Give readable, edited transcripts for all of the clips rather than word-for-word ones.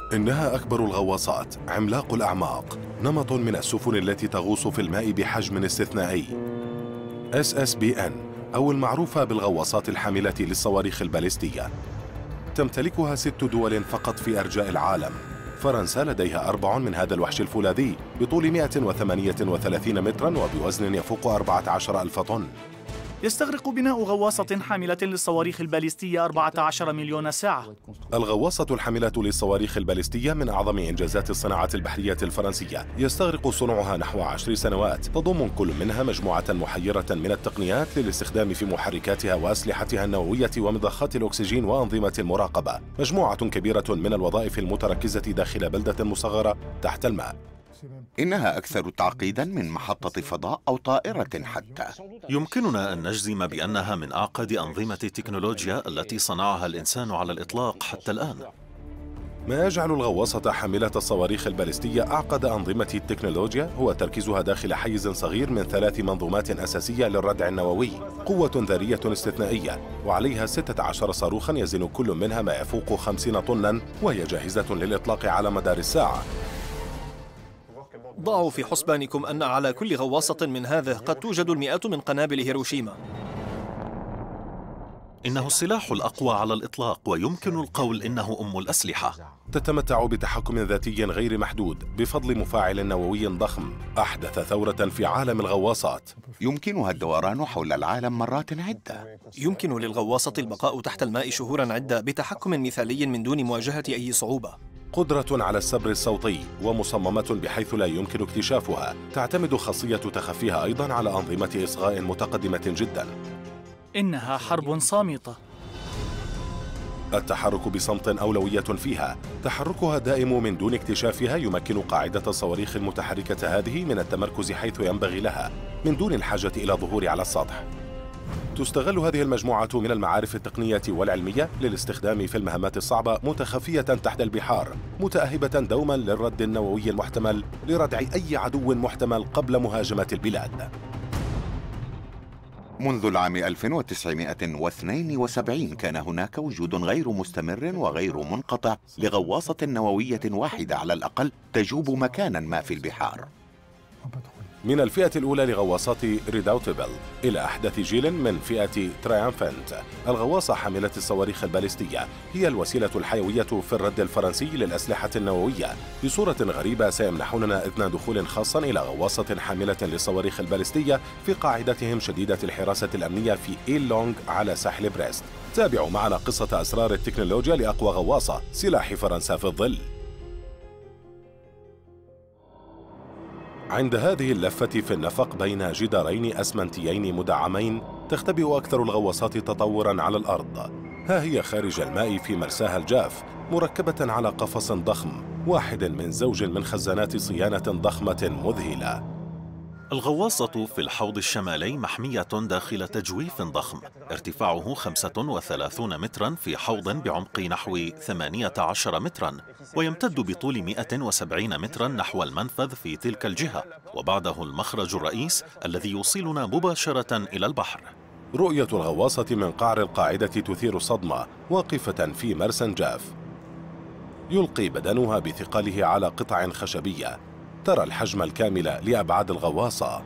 إنها أكبر الغواصات، عملاق الأعماق، نمط من السفن التي تغوص في الماء بحجم استثنائي. SSBN أو المعروفة بالغواصات الحاملة للصواريخ الباليستية، تمتلكها 6 دول فقط في أرجاء العالم. فرنسا لديها 4 من هذا الوحش الفولاذي بطول 138 متراً وبوزن يفوق 14,000 طن. يستغرق بناء غواصة حاملة للصواريخ الباليستية 14 مليون ساعة. الغواصة الحاملة للصواريخ الباليستية من أعظم إنجازات الصناعة البحرية الفرنسية، يستغرق صنعها نحو 10 سنوات، تضم كل منها مجموعة محيرة من التقنيات للاستخدام في محركاتها وأسلحتها النووية ومضخات الأكسجين وأنظمة المراقبة، مجموعة كبيرة من الوظائف المتركزة داخل بلدة مصغرة تحت الماء. إنها أكثر تعقيداً من محطة فضاء أو طائرة حتى. يمكننا أن نجزم بأنها من أعقد أنظمة التكنولوجيا التي صنعها الإنسان على الإطلاق حتى الآن. ما يجعل الغواصة حاملة الصواريخ الباليستية أعقد أنظمة التكنولوجيا هو تركيزها داخل حيز صغير من 3 منظومات أساسية للردع النووي، قوة ذرية استثنائية، وعليها 16 صاروخاً يزن كل منها ما يفوق 50 طناً، وهي جاهزة للإطلاق على مدار الساعة. ضعوا في حسبانكم أن على كل غواصة من هذه قد توجد المئات من قنابل هيروشيما. إنه السلاح الأقوى على الإطلاق، ويمكن القول إنه أم الأسلحة. تتمتع بتحكم ذاتي غير محدود بفضل مفاعل نووي ضخم أحدث ثورة في عالم الغواصات. يمكنها الدوران حول العالم مرات عدة. يمكن للغواصة البقاء تحت الماء شهوراً عدة بتحكم مثالي من دون مواجهة أي صعوبة. قدرة على السبر الصوتي ومصممة بحيث لا يمكن اكتشافها. تعتمد خاصية تخفيها أيضاً على أنظمة إصغاء متقدمة جداً. إنها حرب صامتة. التحرك بصمت أولوية فيها. تحركها دائم من دون اكتشافها يمكن قاعدة الصواريخ المتحركة هذه من التمركز حيث ينبغي لها من دون الحاجة إلى الظهور على السطح. تستغل هذه المجموعة من المعارف التقنية والعلمية للاستخدام في المهمات الصعبة متخفية تحت البحار، متأهبة دوما للرد النووي المحتمل لردع أي عدو محتمل قبل مهاجمة البلاد. منذ العام 1972 كان هناك وجود غير مستمر وغير منقطع لغواصة نووية واحدة على الأقل تجوب مكانا ما في البحار. من الفئة الأولى لغواصات ريداوتبل إلى أحدث جيل من فئة ترايمفنت، الغواصة حاملة الصواريخ الباليستية هي الوسيلة الحيوية في الرد الفرنسي للأسلحة النووية. بصورة غريبة سيمنحوننا إذن دخول خاصا إلى غواصة حاملة للصواريخ الباليستية في قاعدتهم شديدة الحراسة الأمنية في إيل لونغ على ساحل بريست. تابعوا معنا قصة أسرار التكنولوجيا لأقوى غواصة، سلاح فرنسا في الظل. عند هذه اللفة في النفق بين جدارين أسمنتيين مدعمين، تختبئ أكثر الغواصات تطوراً على الأرض. ها هي خارج الماء في مرساها الجاف، مركبة على قفص ضخم، واحد من زوج من خزانات صيانة ضخمة مذهلة. الغواصة في الحوض الشمالي محمية داخل تجويف ضخم ارتفاعه 35 متراً في حوض بعمق نحو 18 متراً، ويمتد بطول 170 متراً نحو المنفذ في تلك الجهة، وبعده المخرج الرئيس الذي يوصلنا مباشرة إلى البحر. رؤية الغواصة من قعر القاعدة تثير صدمة. واقفة في مرسى جاف، يلقي بدنها بثقله على قطع خشبية. ترى الحجم الكامل لأبعاد الغواصة.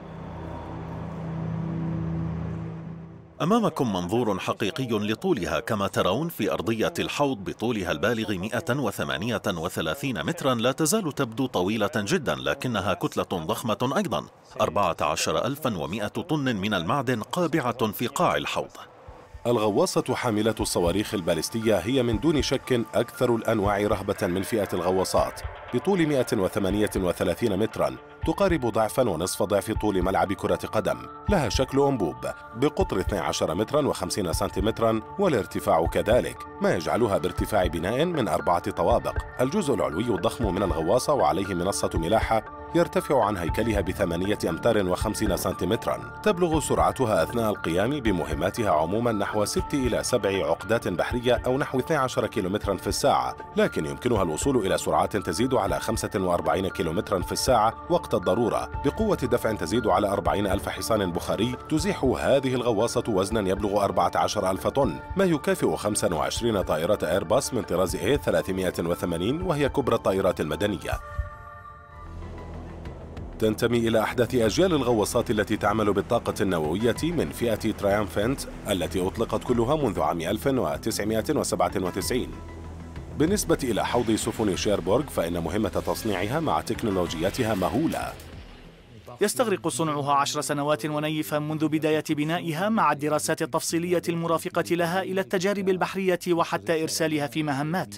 أمامكم منظور حقيقي لطولها كما ترون في أرضية الحوض بطولها البالغ 138 متراً. لا تزال تبدو طويلة جداً، لكنها كتلة ضخمة أيضاً. 14,100 طن من المعدن قابعة في قاع الحوض. الغواصة حاملة الصواريخ الباليستية هي من دون شك أكثر الأنواع رهبة من فئة الغواصات. بطول 138 متراً، تقارب ضعفاً ونصف ضعف طول ملعب كرة قدم. لها شكل أنبوب بقطر 12 متراً و50 سنتيمتراً، والارتفاع كذلك، ما يجعلها بارتفاع بناء من 4 طوابق. الجزء العلوي الضخم من الغواصة وعليه منصة ملاحة يرتفع عن هيكلها ب8 أمتار و50 سنتيمتراً. تبلغ سرعتها أثناء القيام بمهماتها عموماً نحو 6 إلى 7 عقدات بحرية أو نحو 12 كيلومتراً في الساعة، لكن يمكنها الوصول إلى سرعات تزيد على 45 كيلومتراً في الساعة وقت الضرورة، بقوة دفع تزيد على 40,000 حصان بخاري. تزيح هذه الغواصة وزناً يبلغ 14,000 طن، ما يكافئ 25 طائرة إيرباص من طراز A380، وهي كبرى الطائرات المدنية. تنتمي إلى أحدث أجيال الغواصات التي تعمل بالطاقة النووية من فئة ترايمفنت التي أطلقت كلها منذ عام 1997. بالنسبة إلى حوض سفن شيربورغ فإن مهمة تصنيعها مع تكنولوجياتها مهولة. يستغرق صنعها 10 سنوات ونيفا منذ بداية بنائها، مع الدراسات التفصيلية المرافقة لها إلى التجارب البحرية وحتى إرسالها في مهمات.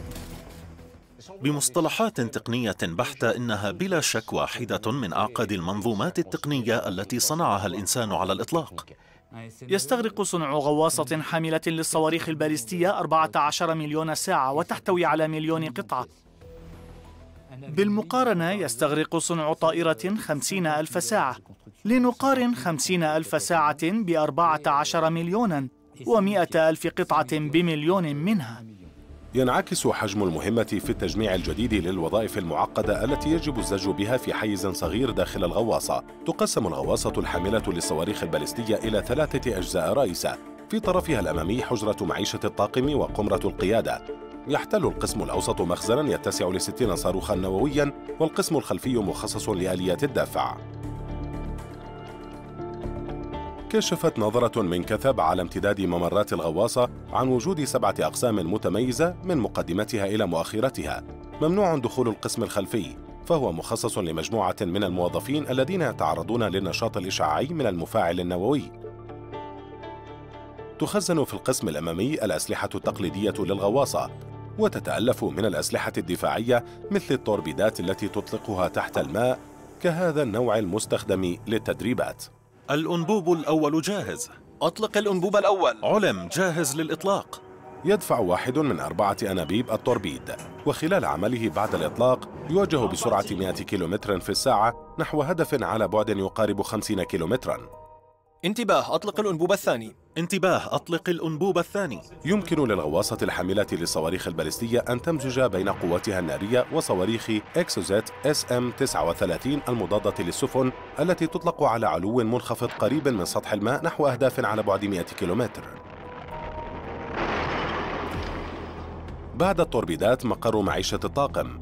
بمصطلحات تقنية بحتة، إنها بلا شك واحدة من أعقد المنظومات التقنية التي صنعها الإنسان على الإطلاق. يستغرق صنع غواصة حاملة للصواريخ الباليستية 14 مليون ساعة وتحتوي على 1,000,000 قطعة. بالمقارنة يستغرق صنع طائرة 50,000 ساعة. لنقارن 50,000 ساعة ب14 مليوناً و100,000 قطعة بمليون منها. ينعكس حجم المهمة في التجميع الجديد للوظائف المعقدة التي يجب الزج بها في حيز صغير داخل الغواصة. تقسم الغواصة الحاملة للصواريخ الباليستية إلى 3 أجزاء رئيسة. في طرفها الأمامي حجرة معيشة الطاقم وقمرة القيادة. يحتل القسم الأوسط مخزناً يتسع ل60 صاروخاً نووياً، والقسم الخلفي مخصص لآليات الدفع. كشفت نظرة من كثب على امتداد ممرات الغواصة عن وجود 7 أقسام متميزة من مقدمتها إلى مؤخرتها. ممنوع دخول القسم الخلفي، فهو مخصص لمجموعة من الموظفين الذين يتعرضون للنشاط الإشعاعي من المفاعل النووي. تخزن في القسم الأمامي الأسلحة التقليدية للغواصة، وتتألف من الأسلحة الدفاعية مثل التوربيدات التي تطلقها تحت الماء، كهذا النوع المستخدم للتدريبات. الأنبوب الأول جاهز. أطلق الأنبوب الأول. علم جاهز للإطلاق. يدفع واحد من 4 أنابيب التوربيد، وخلال عمله بعد الإطلاق يوجه بسرعة 100 كيلومتر في الساعة نحو هدف على بعد يقارب 50 كيلومتراً. انتباه، أطلق الأنبوب الثاني. انتباه، أطلق الأنبوب الثاني. يمكن للغواصة الحاملة للصواريخ الباليستية أن تمزج بين قوتها النارية وصواريخ إكسوزيت SM-39 المضادة للسفن، التي تطلق على علو منخفض قريب من سطح الماء نحو أهداف على بعد 100 كيلومتر. بعد التوربيدات مقر معيشة الطاقم،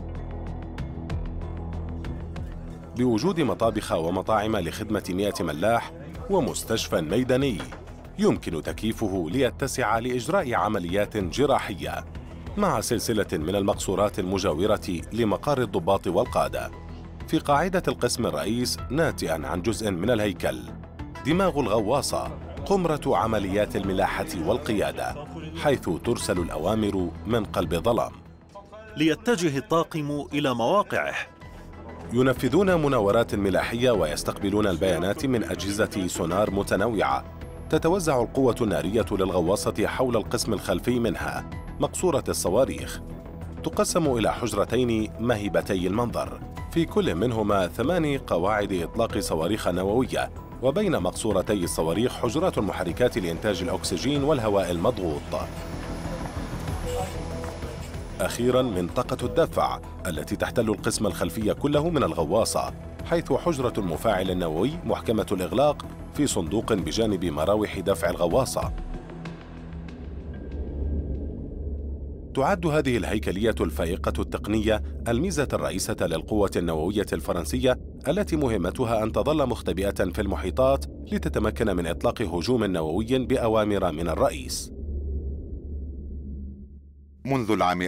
بوجود مطابخ ومطاعم لخدمة 100 ملاح ومستشفى ميداني يمكن تكييفه ليتسع لإجراء عمليات جراحية، مع سلسلة من المقصورات المجاورة لمقار الضباط والقادة. في قاعدة القسم الرئيس ناتئاً عن جزء من الهيكل دماغ الغواصة، قمرة عمليات الملاحة والقيادة، حيث ترسل الأوامر من قلب الظلام. ليتجه الطاقم إلى مواقعه. ينفذون مناورات ملاحية ويستقبلون البيانات من أجهزة سونار متنوعة. تتوزع القوة النارية للغواصة حول القسم الخلفي منها، مقصورة الصواريخ. تقسم إلى حجرتين مهيبتي المنظر، في كل منهما 8 قواعد إطلاق صواريخ نووية، وبين مقصورتي الصواريخ حجرات محركات لإنتاج الأكسجين والهواء المضغوط. أخيراً منطقة الدفع التي تحتل القسم الخلفي كله من الغواصة، حيث حجرة المفاعل النووي محكمة الإغلاق في صندوق بجانب مراوح دفع الغواصة. تعد هذه الهيكلية الفائقة التقنية الميزة الرئيسة للقوة النووية الفرنسية، التي مهمتها أن تظل مختبئة في المحيطات لتتمكن من إطلاق هجوم نووي بأوامر من الرئيس. منذ العام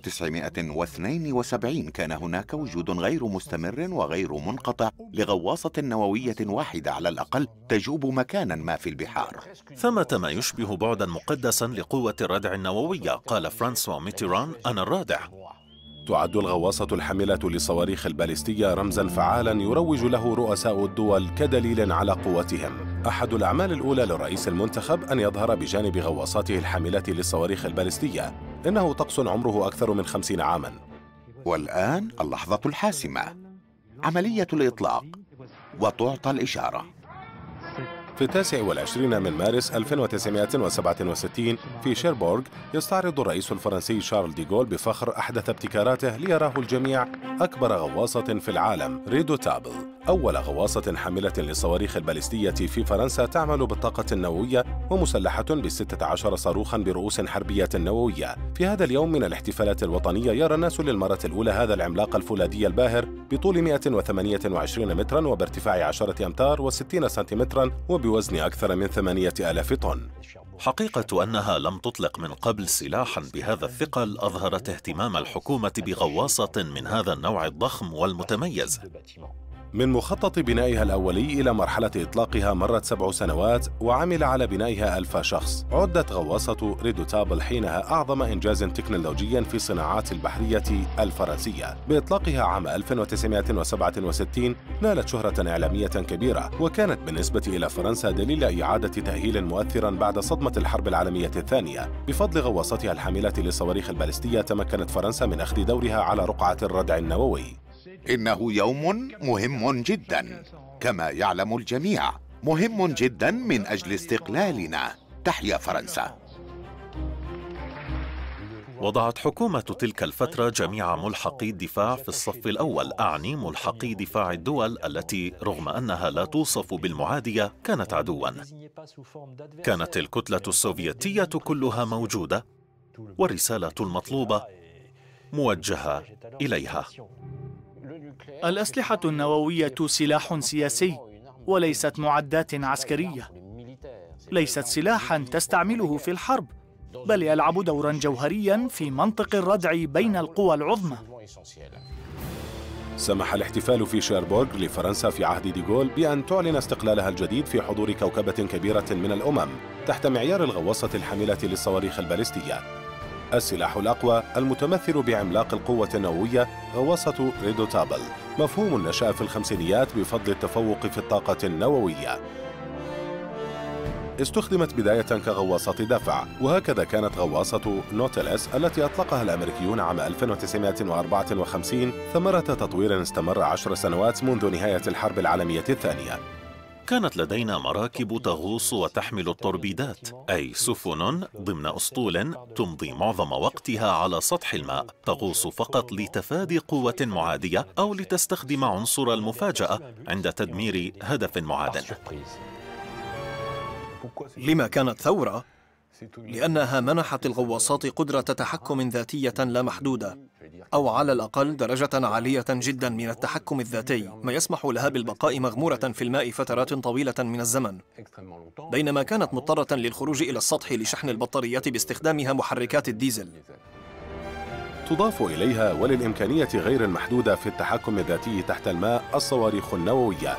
1972 كان هناك وجود غير مستمر وغير منقطع لغواصة نووية واحدة على الأقل تجوب مكانا ما في البحار. ثمة ما يشبه بعدا مقدسا لقوة الردع النووية، قال فرانسوا ميتيران: أنا الرادع. تعد الغواصة الحاملة للصواريخ الباليستية رمزاً فعالاً يروج له رؤساء الدول كدليل على قوتهم. أحد الأعمال الأولى للرئيس المنتخب أن يظهر بجانب غواصاته الحاملة للصواريخ الباليستية. إنه طقس عمره أكثر من 50 عاماً. والآن اللحظة الحاسمة. عملية الإطلاق، وتعطى الإشارة. في 29 من مارس 1967 في شيربورغ يستعرض الرئيس الفرنسي شارل ديغول بفخر أحدث ابتكاراته ليراه الجميع أكبر غواصة في العالم، ريدوتابل، أول غواصة حاملة للصواريخ البالستية في فرنسا تعمل بالطاقة النووية ومسلحة ب16 صاروخاً برؤوس حربية نووية. في هذا اليوم من الاحتفالات الوطنية يرى الناس للمرة الأولى هذا العملاق الفولاذي الباهر بطول 128 متراً وبارتفاع 10 أمتار و60 سنتيمتراً وبوزن أكثر من 8000 طن. حقيقة أنها لم تطلق من قبل سلاحاً بهذا الثقل أظهرت اهتمام الحكومة بغواصة من هذا النوع الضخم والمتميز. من مخطط بنائها الأولي إلى مرحلة إطلاقها مرت 7 سنوات وعمل على بنائها 1000 شخص. عدت غواصة ريدوتابل حينها أعظم إنجاز تكنولوجي في الصناعات البحرية الفرنسية. بإطلاقها عام 1967 نالت شهرة إعلامية كبيرة، وكانت بالنسبة إلى فرنسا دليل إعادة تأهيل مؤثرا بعد صدمة الحرب العالمية الثانية. بفضل غواصتها الحاملة للصواريخ البالستية تمكنت فرنسا من أخذ دورها على رقعة الردع النووي. إنه يوم مهم جدا، كما يعلم الجميع، مهم جدا من أجل استقلالنا. تحيا فرنسا. وضعت حكومة تلك الفترة جميع ملحقي الدفاع في الصف الأول، أعني ملحقي دفاع الدول التي رغم أنها لا توصف بالمعادية كانت عدواً. كانت الكتلة السوفيتية كلها موجودة، والرسالة المطلوبة موجهة إليها. الأسلحة النووية سلاح سياسي وليست معدات عسكرية، ليست سلاحاً تستعمله في الحرب، بل يلعب دوراً جوهرياً في منطق الردع بين القوى العظمى. سمح الاحتفال في شيربورغ لفرنسا في عهد ديغول بأن تعلن استقلالها الجديد في حضور كوكبة كبيرة من الأمم تحت معيار الغواصة الحاملة للصواريخ البالستية. السلاح الأقوى المتمثل بعملاق القوة النووية غواصة ريدوتابل، مفهوم نشأ في الخمسينيات بفضل التفوق في الطاقة النووية. استخدمت بداية كغواصة دفع، وهكذا كانت غواصة نوتيلس التي أطلقها الأمريكيون عام 1954 ثمرة تطوير استمر 10 سنوات منذ نهاية الحرب العالمية الثانية. كانت لدينا مراكب تغوص وتحمل التوربيدات، أي سفن ضمن أسطول تمضي معظم وقتها على سطح الماء، تغوص فقط لتفادي قوة معادية أو لتستخدم عنصر المفاجأة عند تدمير هدف معاد. لما كانت ثورة؟ لأنها منحت الغواصات قدرة تحكم ذاتية لا محدودة، أو على الأقل درجة عالية جدا من التحكم الذاتي، ما يسمح لها بالبقاء مغمورة في الماء فترات طويلة من الزمن، بينما كانت مضطرة للخروج إلى السطح لشحن البطاريات باستخدامها محركات الديزل. تضاف إليها وللإمكانية غير المحدودة في التحكم الذاتي تحت الماء الصواريخ النووية.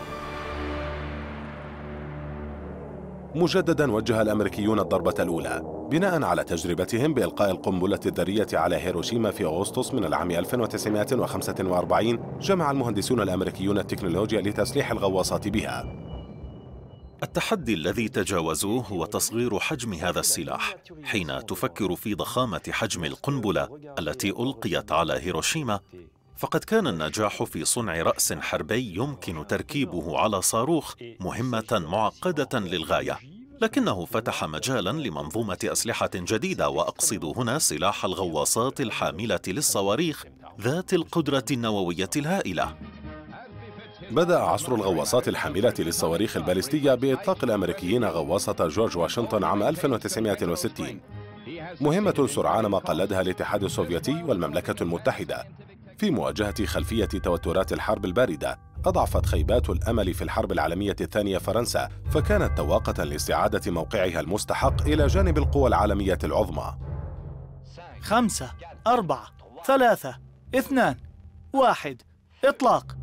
مجدداً وجه الأمريكيون الضربة الأولى بناءً على تجربتهم بإلقاء القنبلة الذرية على هيروشيما في أغسطس من العام 1945. جمع المهندسون الأمريكيون التكنولوجيا لتسليح الغواصات بها. التحدي الذي تجاوزوه هو تصغير حجم هذا السلاح. حين تفكر في ضخامة حجم القنبلة التي ألقيت على هيروشيما، فقد كان النجاح في صنع رأس حربي يمكن تركيبه على صاروخ مهمة معقدة للغاية، لكنه فتح مجالاً لمنظومة أسلحة جديدة، وأقصد هنا سلاح الغواصات الحاملة للصواريخ ذات القدرة النووية الهائلة. بدأ عصر الغواصات الحاملة للصواريخ البالستية بإطلاق الأمريكيين غواصة جورج واشنطن عام 1960. مهمة سرعان ما قلدها الاتحاد السوفيتي والمملكة المتحدة. في مواجهة خلفية توترات الحرب الباردة، أضعفت خيبات الأمل في الحرب العالمية الثانية فرنسا، فكانت تواقة لاستعادة موقعها المستحق إلى جانب القوى العالمية العظمى. 5 4 3 2 1 إطلاق.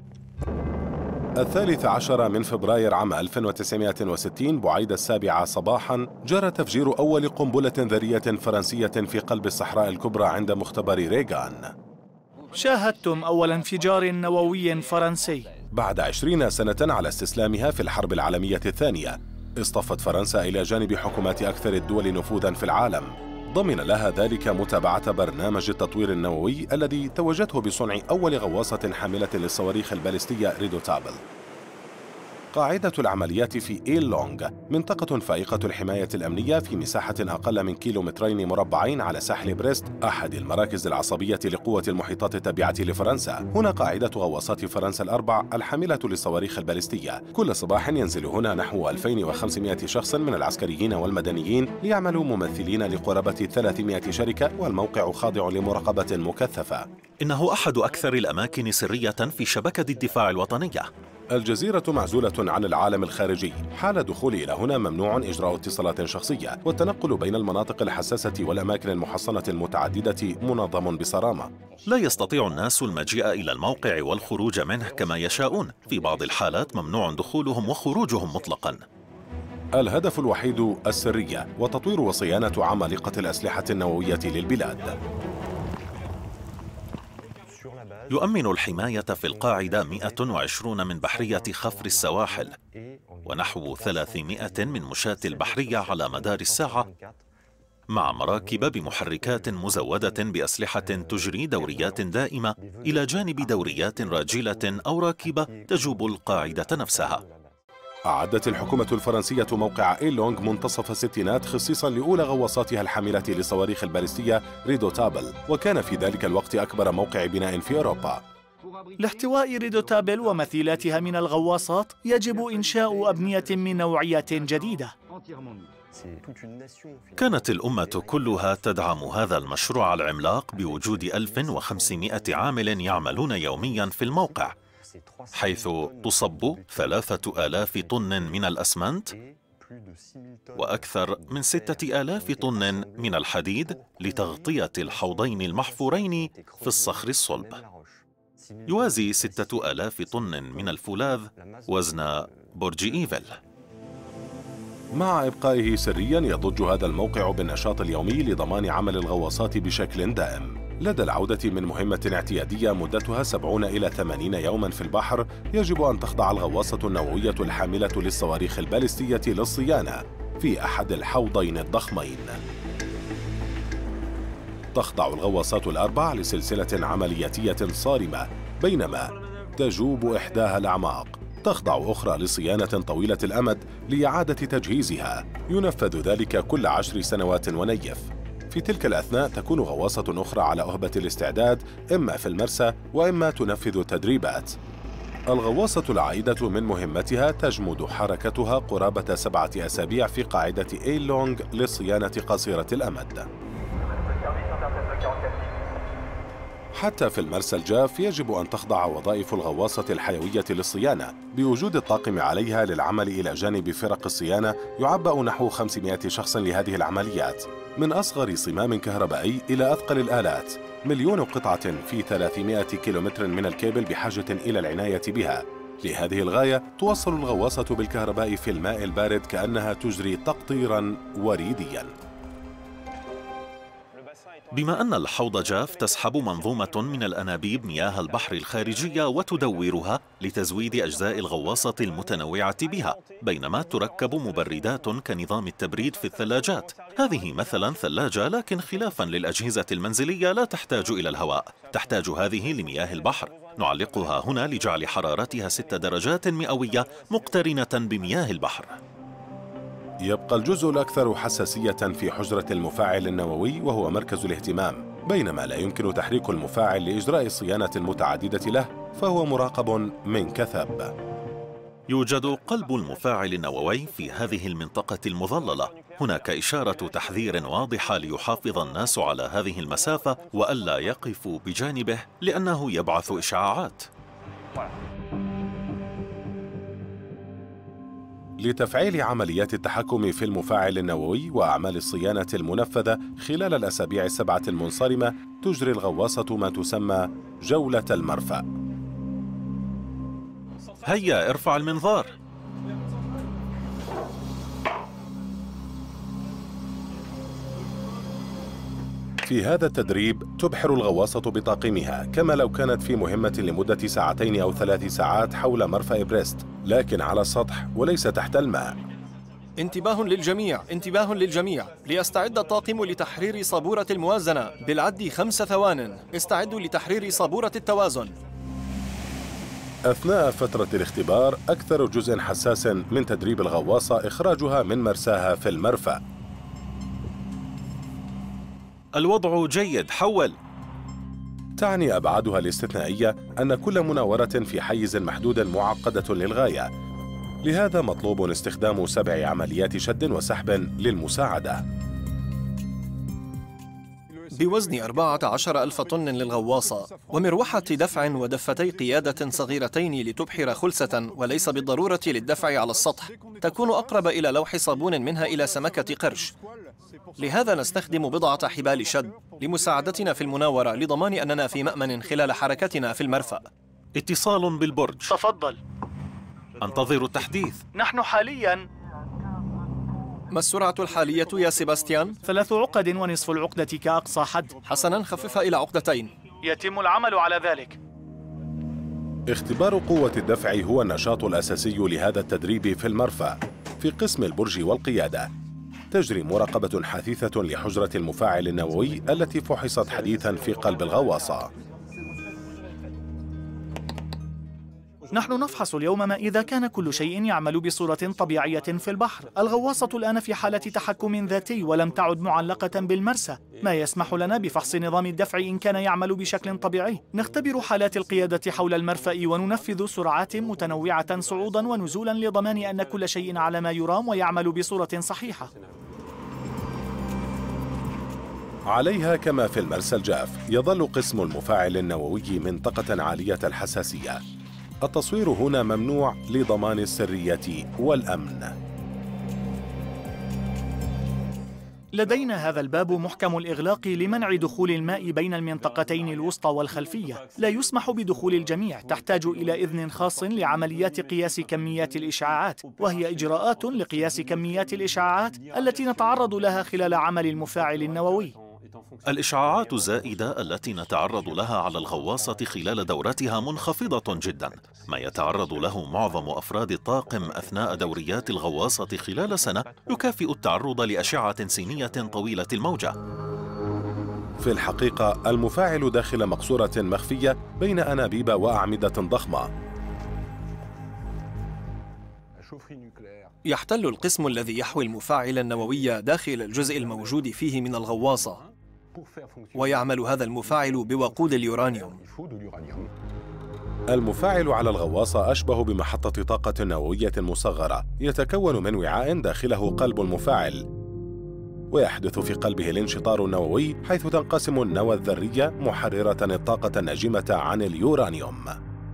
13 من فبراير عام 1960 بعيد 7 صباحاً جرى تفجير أول قنبلة ذرية فرنسية في قلب الصحراء الكبرى عند مختبر ريغان. شاهدتم أول انفجار نووي فرنسي. بعد 20 سنة على استسلامها في الحرب العالمية الثانية، اصطفت فرنسا إلى جانب حكومات أكثر الدول نفوذاً في العالم. ضمن لها ذلك متابعة برنامج التطوير النووي الذي توجته بصنع أول غواصة حاملة للصواريخ البالستية ريدوتابل. قاعدة العمليات في إيل لونغ منطقة فائقة الحماية الأمنية في مساحة أقل من 2 كيلومترين مربعين على ساحل بريست، أحد المراكز العصبية لقوة المحيطات التابعة لفرنسا. هنا قاعدة غواصات فرنسا الأربع الحاملة للصواريخ البالستية. كل صباح ينزل هنا نحو 2500 شخص من العسكريين والمدنيين ليعملوا ممثلين لقرابة 300 شركة، والموقع خاضع لمراقبة مكثفة. إنه أحد أكثر الأماكن سرية في شبكة الدفاع الوطنية. الجزيرة معزولة عن العالم الخارجي، حال دخولي إلى هنا ممنوع إجراء اتصالات شخصية، والتنقل بين المناطق الحساسة والأماكن المحصنة المتعددة منظم بصرامة. لا يستطيع الناس المجيء إلى الموقع والخروج منه كما يشاءون، في بعض الحالات ممنوع دخولهم وخروجهم مطلقاً. الهدف الوحيد السرية وتطوير وصيانة عمالقة الأسلحة النووية للبلاد. يؤمن الحماية في القاعدة 120 من بحرية خفر السواحل ونحو 300 من مشاة البحرية على مدار الساعة، مع مراكب بمحركات مزودة بأسلحة تجري دوريات دائمة إلى جانب دوريات راجلة أو راكبة تجوب القاعدة نفسها. أعدت الحكومة الفرنسية موقع إيل لونغ منتصف الستينات خصيصاً لأولى غواصاتها الحاملة للصواريخ البالستية ريدوتابل، وكان في ذلك الوقت أكبر موقع بناء في أوروبا. لاحتواء ريدوتابل ومثيلاتها من الغواصات يجب إنشاء أبنية من نوعية جديدة. كانت الأمة كلها تدعم هذا المشروع العملاق بوجود 1500 عامل يعملون يومياً في الموقع، حيث تصب 3000 طن من الأسمنت وأكثر من 6000 طن من الحديد لتغطية الحوضين المحفورين في الصخر الصلب. يوازي 6000 طن من الفولاذ وزن برج إيفل. مع إبقائه سرياً يضج هذا الموقع بالنشاط اليومي لضمان عمل الغواصات بشكل دائم. لدى العودة من مهمة اعتيادية مدتها 70 إلى 80 يوماً في البحر، يجب أن تخضع الغواصة النووية الحاملة للصواريخ البالستية للصيانة في أحد الحوضين الضخمين. تخضع الغواصات الأربع لسلسلة عملياتية صارمة، بينما تجوب إحداها الأعماق. تخضع أخرى لصيانة طويلة الأمد لإعادة تجهيزها، ينفذ ذلك كل 10 سنوات ونيف. في تلك الأثناء تكون غواصة أخرى على أهبة الاستعداد، إما في المرسى وإما تنفذ تدريبات. الغواصة العائدة من مهمتها تجمد حركتها قرابة 7 أسابيع في قاعدة إيل لونغ للصيانة قصيرة الأمد. حتى في المرسى الجاف يجب أن تخضع وظائف الغواصة الحيوية للصيانة، بوجود الطاقم عليها للعمل إلى جانب فرق الصيانة. يعبأ نحو 500 شخص لهذه العمليات، من أصغر صمام كهربائي إلى أثقل الآلات. 1,000,000 قطعة في 300 كيلومتر من الكيبل بحاجة إلى العناية بها. لهذه الغاية توصل الغواصة بالكهرباء في الماء البارد كأنها تجري تقطيراً وريدياً. بما أن الحوض جاف، تسحب منظومة من الأنابيب مياه البحر الخارجية وتدورها لتزويد أجزاء الغواصة المتنوعة بها، بينما تركب مبردات كنظام التبريد في الثلاجات. هذه مثلا ثلاجة، لكن خلافا للأجهزة المنزلية لا تحتاج إلى الهواء، تحتاج هذه لمياه البحر. نعلقها هنا لجعل حرارتها 6 درجات مئوية مقترنة بمياه البحر. يبقى الجزء الأكثر حساسية في حجرة المفاعل النووي، وهو مركز الاهتمام. بينما لا يمكن تحريك المفاعل لإجراء صيانة متعددة له، فهو مراقب من كثب. يوجد قلب المفاعل النووي في هذه المنطقة المظللة. هناك إشارة تحذير واضحة ليحافظ الناس على هذه المسافة وألا يقفوا بجانبه لأنه يبعث إشعاعات. لتفعيل عمليات التحكم في المفاعل النووي وأعمال الصيانة المنفذة خلال الأسابيع 7 المنصرمة، تجري الغواصة ما تسمى جولة المرفأ. هيا ارفع المنظار. في هذا التدريب تبحر الغواصة بطاقمها كما لو كانت في مهمة لمدة 2 أو 3 ساعات حول مرفأ بريست، لكن على السطح وليس تحت الماء. انتباه للجميع، انتباه للجميع. ليستعد الطاقم لتحرير صابورة الموازنة بالعد 5 ثوان. استعدوا لتحرير صابورة التوازن. أثناء فترة الاختبار أكثر جزء حساس من تدريب الغواصة إخراجها من مرساها في المرفأ. الوضع جيد، حول. تعني أبعادها الاستثنائية أن كل مناورة في حيز محدود معقدة للغاية، لهذا مطلوب استخدام 7 عمليات شد وسحب للمساعدة. بوزن 14,000 طن للغواصة ومروحة دفع ودفتي قيادة صغيرتين لتبحر خلسة وليس بالضرورة للدفع على السطح، تكون أقرب إلى لوح صابون منها إلى سمكة قرش. لهذا نستخدم بضعة حبال شد لمساعدتنا في المناورة لضمان أننا في مأمن خلال حركتنا في المرفأ. اتصال بالبرج. تفضل. أنتظر التحديث. نحن حالياً. ما السرعة الحالية يا سيباستيان؟ 3 عقد ونصف العقدة كأقصى حد. حسناً، خففها إلى 2 عقدة. يتم العمل على ذلك. اختبار قوة الدفع هو النشاط الأساسي لهذا التدريب في المرفأ في قسم البرج والقيادة. تجري مراقبة حثيثة لحجرة المفاعل النووي التي فحصت حديثاً في قلب الغواصة. نحن نفحص اليوم ما إذا كان كل شيء يعمل بصورة طبيعية في البحر. الغواصة الآن في حالة تحكم ذاتي ولم تعد معلقة بالمرسى، ما يسمح لنا بفحص نظام الدفع إن كان يعمل بشكل طبيعي. نختبر حالات القيادة حول المرفأ وننفذ سرعات متنوعة صعودا ونزولا لضمان أن كل شيء على ما يرام ويعمل بصورة صحيحة. عليها كما في المرسى الجاف يظل قسم المفاعل النووي منطقة عالية الحساسية. التصوير هنا ممنوع لضمان السرية والأمن. لدينا هذا الباب محكم الإغلاق لمنع دخول الماء بين المنطقتين الوسطى والخلفية. لا يسمح بدخول الجميع، تحتاج إلى إذن خاص لعمليات قياس كميات الإشعاعات، وهي إجراءات لقياس كميات الإشعاعات التي نتعرض لها خلال عمل المفاعل النووي. الإشعاعات الزائدة التي نتعرض لها على الغواصة خلال دورتها منخفضة جدا، ما يتعرض له معظم أفراد الطاقم أثناء دوريات الغواصة خلال سنة يكافئ التعرض لأشعة سينية طويلة الموجة. في الحقيقة المفاعل داخل مقصورة مخفية بين أنابيب وأعمدة ضخمة. يحتل القسم الذي يحوي المفاعل النووي داخل الجزء الموجود فيه من الغواصة، ويعمل هذا المفاعل بوقود اليورانيوم. المفاعل على الغواصة أشبه بمحطة طاقة نووية مصغرة، يتكون من وعاء داخله قلب المفاعل، ويحدث في قلبه الانشطار النووي حيث تنقسم النواة الذرية محررة الطاقة الناجمة عن اليورانيوم.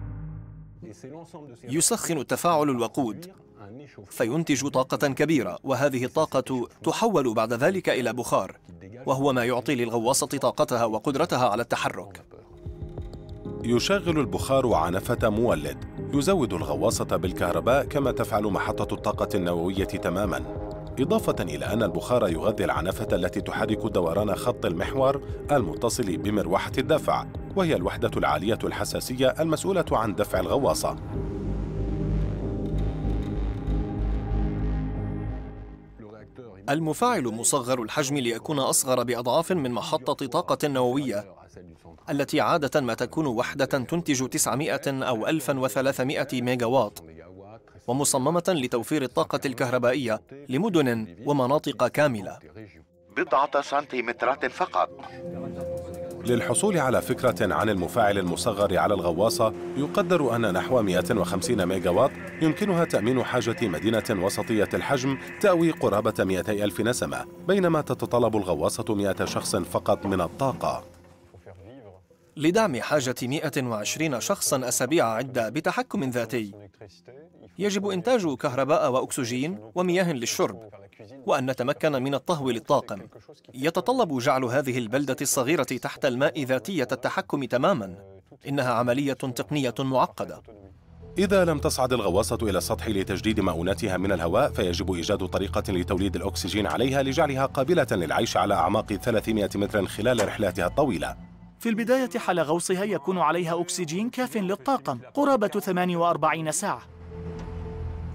يسخن التفاعل الوقود فينتج طاقة كبيرة، وهذه الطاقة تحول بعد ذلك إلى بخار، وهو ما يعطي للغواصة طاقتها وقدرتها على التحرك. يشغل البخار عنفة مولد يزود الغواصة بالكهرباء كما تفعل محطة الطاقة النووية تماما، إضافة إلى أن البخار يغذي العنفة التي تحرك دوران خط المحور المتصل بمروحة الدفع، وهي الوحدة العالية الحساسية المسؤولة عن دفع الغواصة. المفاعل مصغر الحجم ليكون أصغر بأضعاف من محطة طاقة نووية التي عادة ما تكون وحدة تنتج 900 أو 1300 ميجاوات، ومصممة لتوفير الطاقة الكهربائية لمدن ومناطق كاملة. بضعة سنتيمترات فقط. للحصول على فكرة عن المفاعل المصغر على الغواصة يقدر أن نحو 150 ميجاوات يمكنها تأمين حاجة مدينة وسطية الحجم تأوي قرابة 200,000 نسمة، بينما تتطلب الغواصة 100 شخص فقط من الطاقة. لدعم حاجة 120 شخصاً أسابيع عدة بتحكم ذاتي يجب إنتاج كهرباء وأكسجين ومياه للشرب، وأن نتمكن من الطهو للطاقم. يتطلب جعل هذه البلدة الصغيرة تحت الماء ذاتية التحكم تماماً. إنها عملية تقنية معقدة. إذا لم تصعد الغواصة إلى السطح لتجديد مؤوناتها من الهواء، فيجب إيجاد طريقة لتوليد الأكسجين عليها لجعلها قابلة للعيش على أعماق 300 متر خلال رحلاتها الطويلة. في البداية حال غوصها يكون عليها أكسجين كاف للطاقم قرابة 48 ساعة.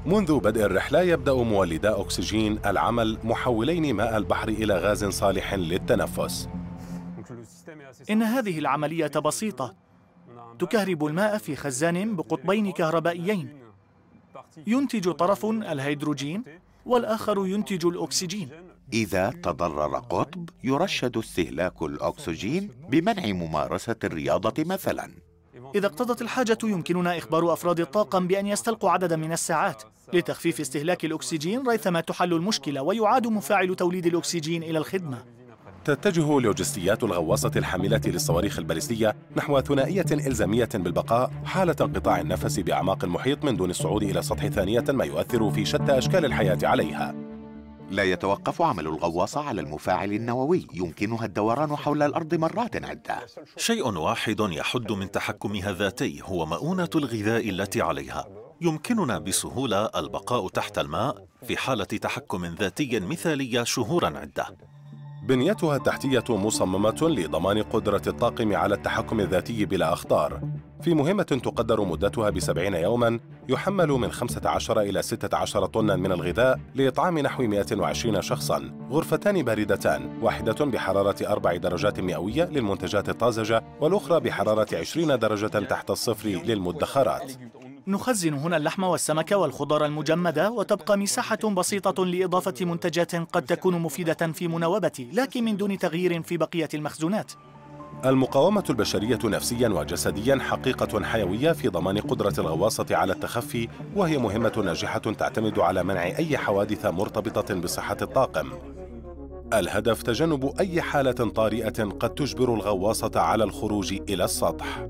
منذ بدء الرحلة يبدأ مولدا أكسجين العمل محولين ماء البحر إلى غاز صالح للتنفس. إن هذه العملية بسيطة، تكهرب الماء في خزان بقطبين كهربائيين، ينتج طرف الهيدروجين والآخر ينتج الأكسجين. إذا تضرر قطب يرشد استهلاك الأكسجين بمنع ممارسة الرياضة مثلا. إذا اقتضت الحاجة يمكننا إخبار أفراد الطاقم بأن يستلقوا عددا من الساعات لتخفيف استهلاك الأكسجين ريثما تحل المشكلة ويعاد مفاعل توليد الأكسجين إلى الخدمة. تتجه لوجستيات الغواصة الحاملة للصواريخ البالستية نحو ثنائية إلزامية بالبقاء حالة انقطاع النفس بأعماق المحيط من دون الصعود إلى سطح ثانية، ما يؤثر في شتى أشكال الحياة عليها. لا يتوقف عمل الغواصة على المفاعل النووي، يمكنها الدوران حول الأرض مرات عدة. شيء واحد يحد من تحكمها الذاتي هو مؤونة الغذاء التي عليها. يمكننا بسهولة البقاء تحت الماء في حالة تحكم ذاتي مثالية شهورا عدة. بنيتها التحتية مصممة لضمان قدرة الطاقم على التحكم الذاتي بلا أخطار. في مهمة تقدر مدتها ب70 يوماً يحمل من 15 إلى 16 طناً من الغذاء لإطعام نحو 120 شخصاً. غرفتان باردتان، واحدة بحرارة 4 درجات مئوية للمنتجات الطازجة والأخرى بحرارة 20 درجة تحت الصفر للمدخرات. نخزن هنا اللحم والسمك والخضار المجمدة، وتبقى مساحة بسيطة لإضافة منتجات قد تكون مفيدة في مناوبة، لكن من دون تغيير في بقية المخزونات. المقاومة البشرية نفسياً وجسدياً حقيقة حيوية في ضمان قدرة الغواصة على التخفي، وهي مهمة ناجحة تعتمد على منع أي حوادث مرتبطة بصحة الطاقم. الهدف تجنب أي حالة طارئة قد تجبر الغواصة على الخروج إلى السطح.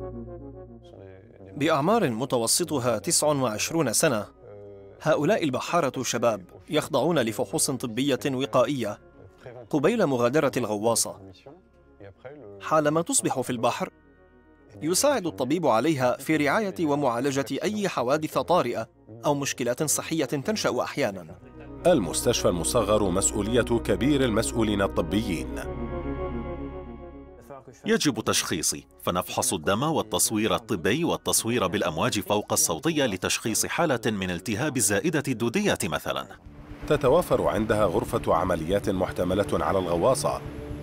بأعمار متوسطها 29 سنة، هؤلاء البحارة شباب يخضعون لفحوص طبية وقائية قبيل مغادرة الغواصة. حالما تصبح في البحر، يساعد الطبيب عليها في رعاية ومعالجة أي حوادث طارئة أو مشكلات صحية تنشأ أحيانا. المستشفى المصغر مسؤولية كبير المسؤولين الطبيين. يجب تشخيصي، فنفحص الدم والتصوير الطبي والتصوير بالأمواج فوق الصوتية لتشخيص حالة من التهاب الزائدة الدودية مثلا. تتوافر عندها غرفة عمليات محتملة على الغواصة.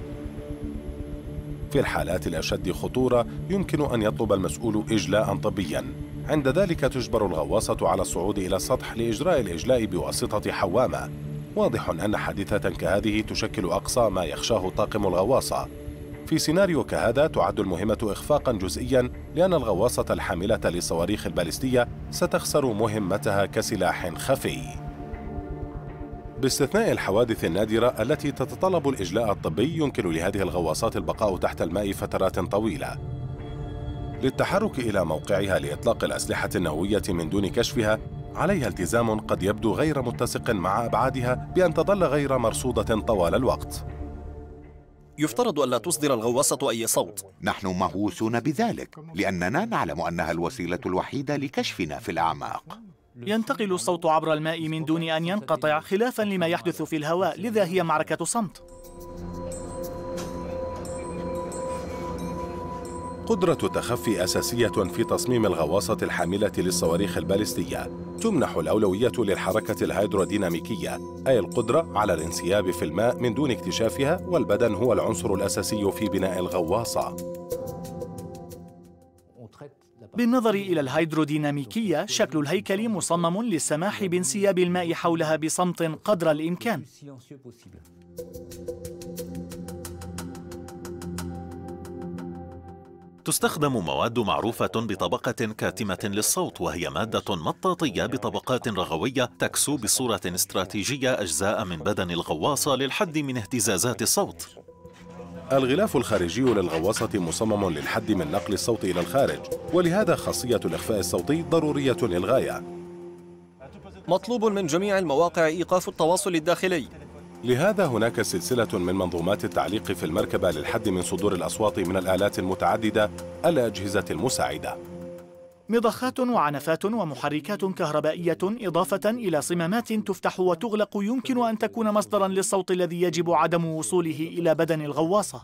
في الحالات الأشد خطورة يمكن أن يطلب المسؤول إجلاء طبياً. عند ذلك تجبر الغواصة على الصعود إلى السطح لإجراء الإجلاء بواسطة حوامة. واضح أن حادثة كهذه تشكل أقصى ما يخشاه طاقم الغواصة. في سيناريو كهذا تعد المهمة إخفاقاً جزئياً، لأن الغواصة الحاملة للصواريخ البالستية ستخسر مهمتها كسلاح خفي. باستثناء الحوادث النادرة التي تتطلب الإجلاء الطبي، يمكن لهذه الغواصات البقاء تحت الماء فترات طويلة. للتحرك إلى موقعها لإطلاق الأسلحة النووية من دون كشفها، عليها التزام قد يبدو غير متسق مع أبعادها بأن تظل غير مرصودة طوال الوقت. يفترض ألا تصدر الغواصة أي صوت. نحن مهووسون بذلك لأننا نعلم أنها الوسيلة الوحيدة لكشفنا في الأعماق. ينتقل الصوت عبر الماء من دون أن ينقطع، خلافاً لما يحدث في الهواء، لذا هي معركة صمت. قدرة التخفي أساسية في تصميم الغواصة الحاملة للصواريخ البالستية. تمنح الأولوية للحركة الهيدروديناميكية، أي القدرة على الانسياب في الماء من دون اكتشافها، والبدن هو العنصر الأساسي في بناء الغواصة. بالنظر إلى الهيدروديناميكية، شكل الهيكل مصمم للسماح بانسياب الماء حولها بصمت قدر الإمكان. تستخدم مواد معروفة بطبقة كاتمة للصوت، وهي مادة مطاطية بطبقات رغوية تكسو بصورة استراتيجية أجزاء من بدن الغواصة للحد من اهتزازات الصوت. الغلاف الخارجي للغواصة مصمم للحد من نقل الصوت إلى الخارج، ولهذا خاصية الإخفاء الصوتي ضرورية للغاية. مطلوب من جميع المواقع إيقاف التواصل الداخلي. لهذا هناك سلسلة من منظومات التعليق في المركبة للحد من صدور الأصوات من الآلات المتعددة الأجهزة المساعدة. مضخات وعنفات ومحركات كهربائية، إضافة إلى صمامات تفتح وتغلق، يمكن أن تكون مصدراً للصوت الذي يجب عدم وصوله إلى بدن الغواصة.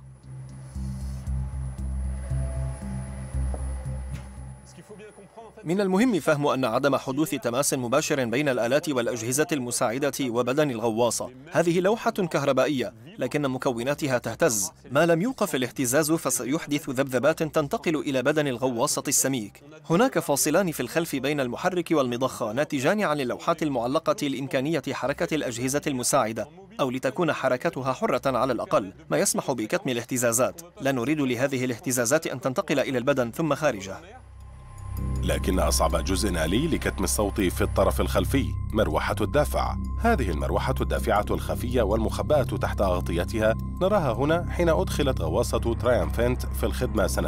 من المهم فهم أن عدم حدوث تماس مباشر بين الآلات والأجهزة المساعدة وبدن الغواصة. هذه لوحة كهربائية، لكن مكوناتها تهتز. ما لم يوقف الاهتزاز فسيحدث ذبذبات تنتقل إلى بدن الغواصة السميك. هناك فاصلان في الخلف بين المحرك والمضخة ناتجان عن اللوحات المعلقة لإمكانية حركة الأجهزة المساعدة، أو لتكون حركتها حرة على الأقل، ما يسمح بكتم الاهتزازات. لا نريد لهذه الاهتزازات أن تنتقل إلى البدن ثم خارجه. لكن أصعب جزء آلي لكتم الصوت في الطرف الخلفي مروحة الدافع. هذه المروحة الدافعة الخفية والمخبأة تحت أغطيتها نراها هنا حين أدخلت غواصة ترايمفنت في الخدمة سنة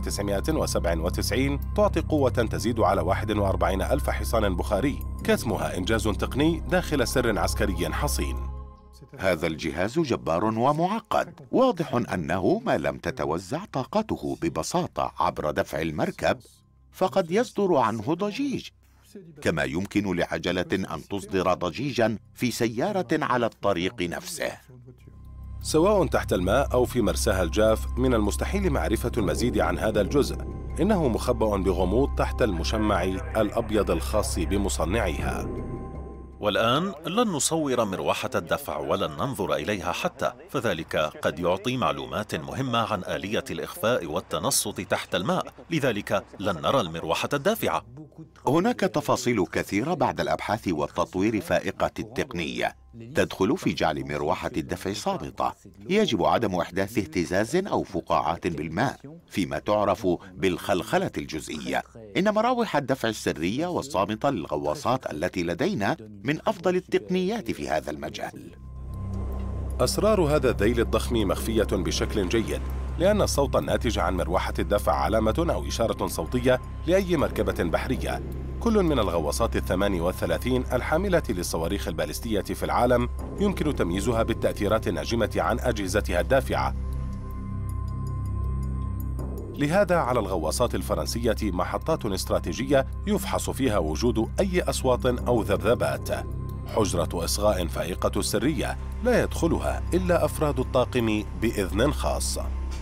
1997. تعطي قوة تزيد على 41 ألف حصان بخاري. كتمها إنجاز تقني داخل سر عسكري حصين. هذا الجهاز جبار ومعقد. واضح أنه ما لم تتوزع طاقته ببساطة عبر دفع المركب فقد يصدر عنه ضجيج، كما يمكن لعجلة أن تصدر ضجيجاً في سيارة على الطريق نفسه. سواء تحت الماء أو في مرساها الجاف، من المستحيل معرفة المزيد عن هذا الجزء. إنه مخبأ بغموض تحت المشمع الأبيض الخاص بمصنعها. والآن لن نصور مروحة الدفع ولن ننظر إليها حتى، فذلك قد يعطي معلومات مهمة عن آلية الإخفاء والتنصت تحت الماء، لذلك لن نرى المروحة الدافعة. هناك تفاصيل كثيرة بعد الأبحاث والتطوير فائقة التقنية تدخل في جعل مروحة الدفع صامتة. يجب عدم إحداث اهتزاز أو فقاعات بالماء، فيما تعرف بالخلخلة الجزئية. إن مراوح الدفع السرية والصامتة للغواصات التي لدينا من أفضل التقنيات في هذا المجال. أسرار هذا الذيل الضخم مخفية بشكل جيد، لأن الصوت الناتج عن مروحة الدفع علامة أو إشارة صوتية لأي مركبة بحرية. كل من الغواصات 38 الحاملة للصواريخ البالستية في العالم يمكن تمييزها بالتأثيرات الناجمة عن أجهزتها الدافعة. لهذا على الغواصات الفرنسية محطات استراتيجية يفحص فيها وجود أي أصوات أو ذبذبات. حجرة إصغاء فائقة السرية لا يدخلها إلا أفراد الطاقم بإذن خاص.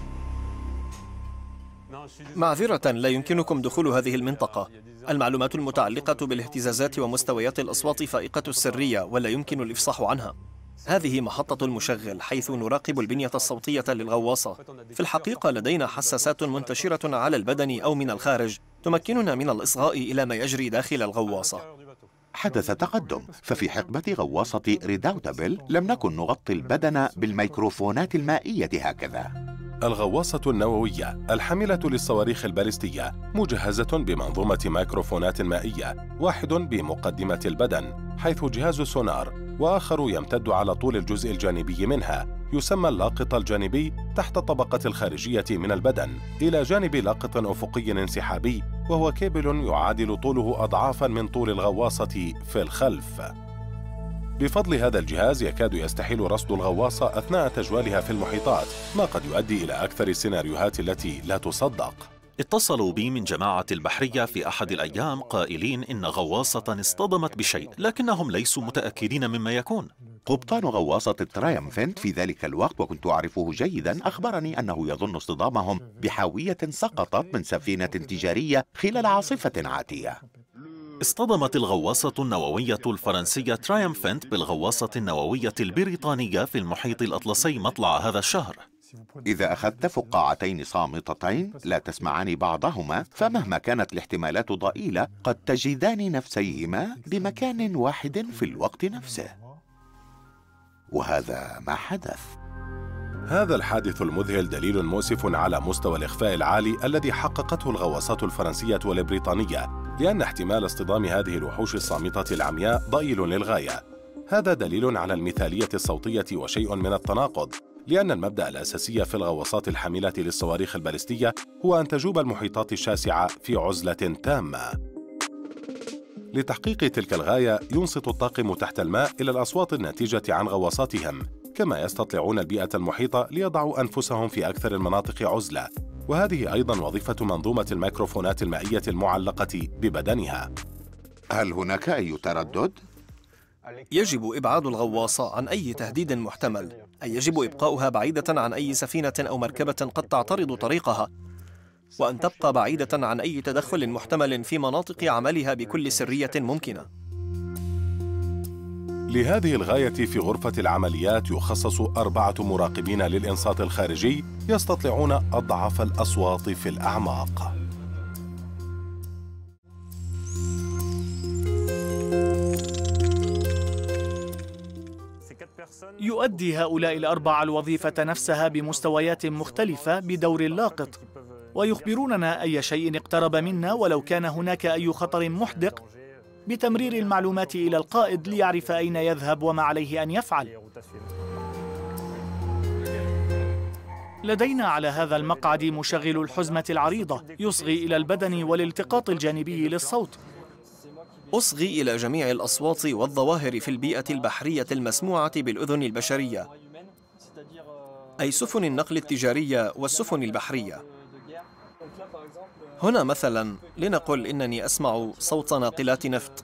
معذرة، لا يمكنكم دخول هذه المنطقة. المعلومات المتعلقة بالاهتزازات ومستويات الأصوات فائقة السرية ولا يمكن الإفصاح عنها. هذه محطة المشغل حيث نراقب البنية الصوتية للغواصة. في الحقيقة لدينا حساسات منتشرة على البدن أو من الخارج تمكننا من الإصغاء إلى ما يجري داخل الغواصة. حدث تقدم، ففي حقبة غواصة ريداوتابل لم نكن نغطي البدن بالميكروفونات المائية هكذا. الغواصة النووية الحاملة للصواريخ البالستية مجهزة بمنظومة ميكروفونات مائية، واحد بمقدمة البدن حيث جهاز سونار، وآخر يمتد على طول الجزء الجانبي منها يسمى اللاقط الجانبي تحت الطبقة الخارجية من البدن، إلى جانب لاقط أفقي انسحابي وهو كيبل يعادل طوله أضعافاً من طول الغواصة في الخلف. بفضل هذا الجهاز يكاد يستحيل رصد الغواصة أثناء تجوالها في المحيطات، ما قد يؤدي إلى أكثر السيناريوهات التي لا تصدق. اتصلوا بي من جماعة البحرية في أحد الأيام قائلين إن غواصة اصطدمت بشيء، لكنهم ليسوا متأكدين مما يكون. قبطان غواصة ترايمفنت في ذلك الوقت، وكنت أعرفه جيدا، أخبرني أنه يظن اصطدامهم بحاوية سقطت من سفينة تجارية خلال عاصفة عاتية. اصطدمت الغواصة النووية الفرنسية ترايمفنت بالغواصة النووية البريطانية في المحيط الأطلسي مطلع هذا الشهر. إذا أخذت فقاعتين صامتتين لا تسمعان بعضهما، فمهما كانت الاحتمالات ضئيلة قد تجدان نفسيهما بمكان واحد في الوقت نفسه. وهذا ما حدث. هذا الحادث المذهل دليل مؤسف على مستوى الإخفاء العالي الذي حققته الغواصات الفرنسية والبريطانية، لأن احتمال اصطدام هذه الوحوش الصامتة العمياء ضئيل للغاية. هذا دليل على المثالية الصوتية وشيء من التناقض، لأن المبدأ الأساسي في الغواصات الحاملة للصواريخ البالستية هو أن تجوب المحيطات الشاسعة في عزلة تامة. لتحقيق تلك الغاية ينصت الطاقم تحت الماء إلى الأصوات الناتجة عن غواصاتهم، كما يستطلعون البيئة المحيطة ليضعوا أنفسهم في أكثر المناطق عزلة، وهذه أيضاً وظيفة منظومة الميكروفونات المائية المعلقة ببدنها. هل هناك أي تردد؟ يجب إبعاد الغواصة عن أي تهديد محتمل، أي يجب إبقاؤها بعيدة عن أي سفينة أو مركبة قد تعترض طريقها. وأن تبقى بعيدة عن أي تدخل محتمل في مناطق عملها بكل سرية ممكنة. لهذه الغاية في غرفة العمليات يخصص 4 مراقبين للإنصات الخارجي يستطيعون أضعف الأصوات في الأعماق. يؤدي هؤلاء ال4 الوظيفة نفسها بمستويات مختلفة بدور لاقط، ويخبروننا أي شيء اقترب منا ولو كان هناك أي خطر محدق بتمرير المعلومات إلى القائد ليعرف أين يذهب وما عليه أن يفعل. لدينا على هذا المقعد مشغل الحزمة العريضة يصغي إلى البدن والالتقاط الجانبي للصوت. أصغي إلى جميع الأصوات والظواهر في البيئة البحرية المسموعة بالأذن البشرية، أي سفن النقل التجارية والسفن البحرية. هنا مثلا لنقل إنني أسمع صوت ناقلات نفط.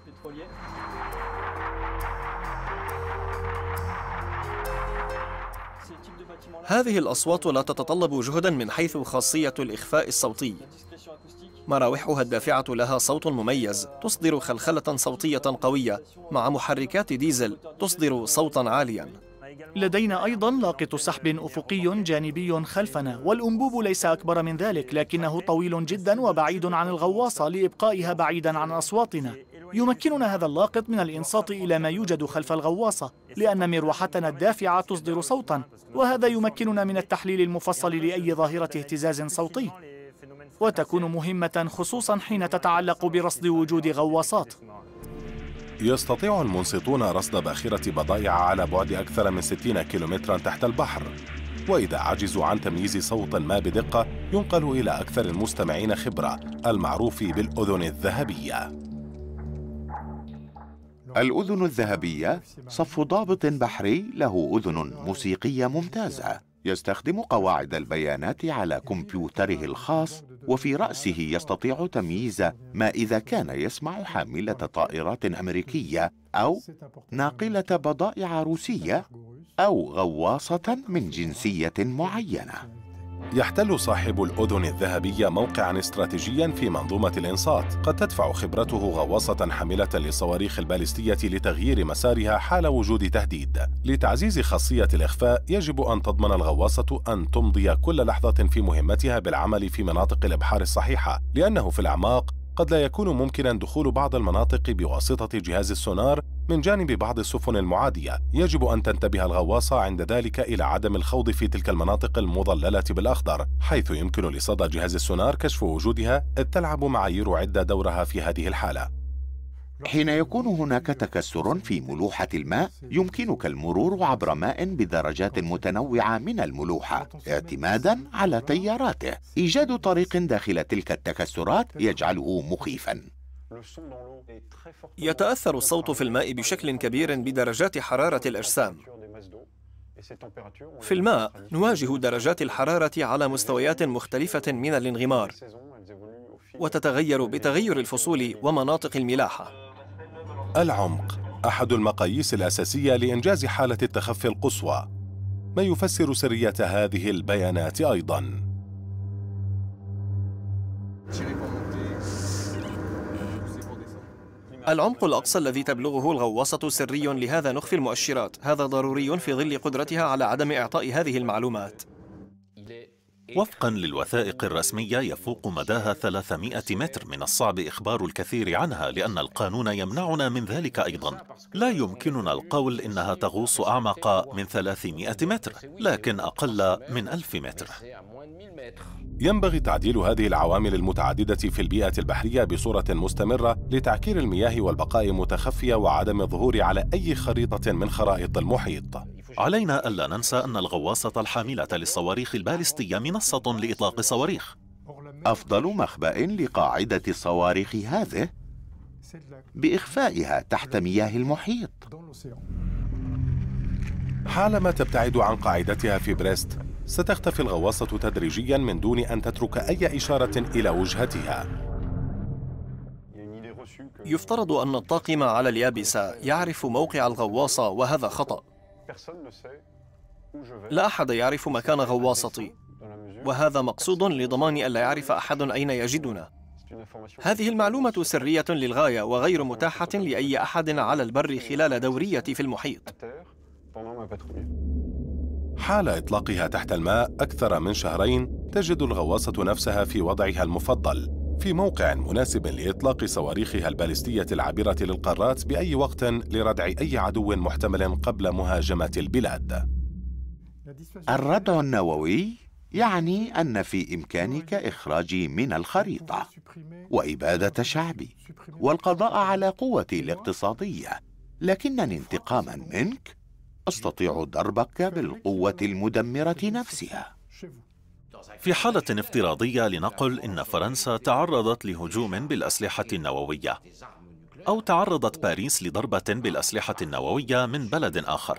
هذه الأصوات لا تتطلب جهدا من حيث خاصية الإخفاء الصوتي. مراوحها الدافعة لها صوت مميز تصدر خلخلة صوتية قوية، مع محركات ديزل تصدر صوتا عاليا. لدينا أيضا لاقط سحب أفقي جانبي خلفنا، والأنبوب ليس أكبر من ذلك، لكنه طويل جدا وبعيد عن الغواصة لإبقائها بعيدا عن أصواتنا. يمكننا هذا اللاقط من الإنصات إلى ما يوجد خلف الغواصة، لأن مروحتنا الدافعة تصدر صوتا، وهذا يمكننا من التحليل المفصل لأي ظاهرة اهتزاز صوتي، وتكون مهمة خصوصا حين تتعلق برصد وجود غواصات. يستطيع المنصتون رصد باخرة بضائع على بعد أكثر من 60 كيلومترا تحت البحر، وإذا عجزوا عن تمييز صوت ما بدقة ينقل إلى أكثر المستمعين خبرة، المعروف بالأذن الذهبية. الأذن الذهبية صف ضابط بحري له أذن موسيقية ممتازة، يستخدم قواعد البيانات على كمبيوتره الخاص، وفي رأسه يستطيع تمييز ما إذا كان يسمع حاملة طائرات أمريكية أو ناقلة بضائع روسية أو غواصة من جنسية معينة. يحتل صاحب الأذن الذهبية موقعاً استراتيجياً في منظومة الإنصات، قد تدفع خبرته غواصة حاملة للصواريخ البالستية لتغيير مسارها حال وجود تهديد. لتعزيز خاصية الإخفاء يجب أن تضمن الغواصة أن تمضي كل لحظة في مهمتها بالعمل في مناطق الإبحار الصحيحة، لأنه في الأعماق قد لا يكون ممكناً دخول بعض المناطق بواسطة جهاز السونار من جانب بعض السفن المعادية. يجب أن تنتبه الغواصة عند ذلك إلى عدم الخوض في تلك المناطق المظللة بالأخضر، حيث يمكن لصدى جهاز السونار كشف وجودها، إذ تلعب معايير عدة دورها في هذه الحالة. حين يكون هناك تكسر في ملوحة الماء يمكنك المرور عبر ماء بدرجات متنوعة من الملوحة اعتمادا على تياراته. إيجاد طريق داخل تلك التكسرات يجعله مخيفا. يتأثر الصوت في الماء بشكل كبير بدرجات حرارة الأجسام. في الماء نواجه درجات الحرارة على مستويات مختلفة من الانغمار، وتتغير بتغير الفصول ومناطق الملاحة. العمق أحد المقاييس الأساسية لإنجاز حالة التخفي القصوى، ما يفسر سرية هذه البيانات أيضاً. العمق الأقصى الذي تبلغه الغواصة سري، لهذا نخفي المؤشرات. هذا ضروري في ظل قدرتها على عدم إعطاء هذه المعلومات. وفقاً للوثائق الرسمية يفوق مداها 300 متر، من الصعب إخبار الكثير عنها لأن القانون يمنعنا من ذلك أيضاً. لا يمكننا القول إنها تغوص أعمق من 300 متر، لكن أقل من 1000 متر. ينبغي تعديل هذه العوامل المتعددة في البيئة البحرية بصورة مستمرة لتعكير المياه والبقاء متخفية وعدم الظهور على أي خريطة من خرائط المحيط. علينا ألا ننسى أن الغواصة الحاملة للصواريخ البالستية منصة لإطلاق صواريخ. أفضل مخبأ لقاعدة الصواريخ هذه بإخفائها تحت مياه المحيط. حالما تبتعد عن قاعدتها في بريست ستختفي الغواصة تدريجيا من دون أن تترك أي إشارة إلى وجهتها. يفترض أن الطاقم على اليابسة يعرف موقع الغواصة، وهذا خطأ. لا أحد يعرف مكان غواصتي، وهذا مقصود لضمان ألا يعرف أحد أين يجدنا. هذه المعلومة سرية للغاية وغير متاحة لأي أحد على البر خلال دوريتي في المحيط. حال إطلاقها تحت الماء أكثر من شهرين، تجد الغواصة نفسها في وضعها المفضل، في موقع مناسب لإطلاق صواريخها البالستية العابرة للقارات بأي وقت لردع أي عدو محتمل قبل مهاجمة البلاد. الردع النووي يعني أن في إمكانك إخراجي من الخريطة وإبادة شعبي والقضاء على قوتي الاقتصادية، لكنني انتقاما منك أستطيع ضربك بالقوة المدمرة نفسها. في حالة افتراضية لنقل إن فرنسا تعرضت لهجوم بالأسلحة النووية، أو تعرضت باريس لضربة بالأسلحة النووية من بلد آخر،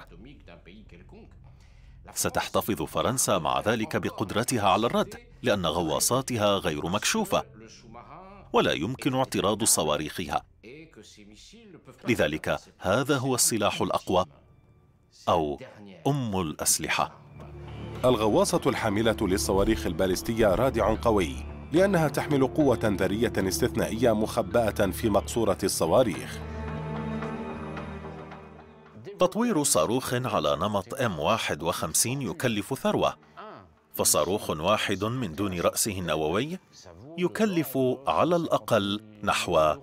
ستحتفظ فرنسا مع ذلك بقدرتها على الرد، لأن غواصاتها غير مكشوفة ولا يمكن اعتراض صواريخها. لذلك هذا هو السلاح الأقوى أو أم الأسلحة. الغواصة الحاملة للصواريخ البالستية رادع قوي، لأنها تحمل قوة ذرية استثنائية مخبأة في مقصورة الصواريخ. تطوير صاروخ على نمط M51 يكلف ثروة، فصاروخ واحد من دون رأسه النووي يكلف على الأقل نحو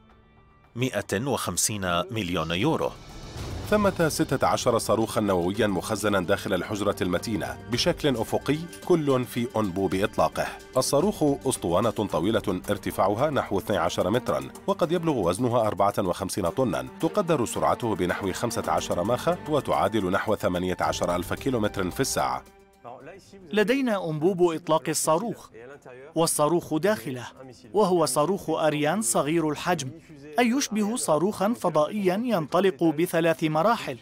150 مليون يورو. ثمة 16 صاروخا نوويا مخزنا داخل الحجرة المتينة بشكل أفقي، كل في أنبوب إطلاقه. الصاروخ أسطوانة طويلة ارتفاعها نحو 12 مترا، وقد يبلغ وزنها 54 طنا. تقدر سرعته بنحو 15 ماخ، وتعادل نحو 18,000 كيلومتر في الساعة. لدينا أنبوب إطلاق الصاروخ، والصاروخ داخله، وهو صاروخ أريان صغير الحجم، أي يشبه صاروخاً فضائياً ينطلق ب3 مراحل.